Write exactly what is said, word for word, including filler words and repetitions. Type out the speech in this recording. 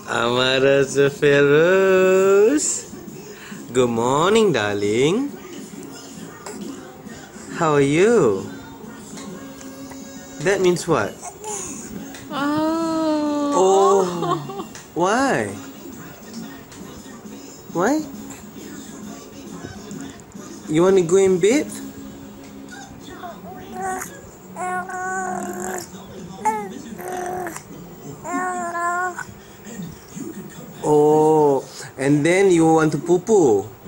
Amara Zeferus. Good morning, darling. How are you? That means what? Oh. Oh. Why? Why? You want to go in bed? Oh, and then you want to poo-poo.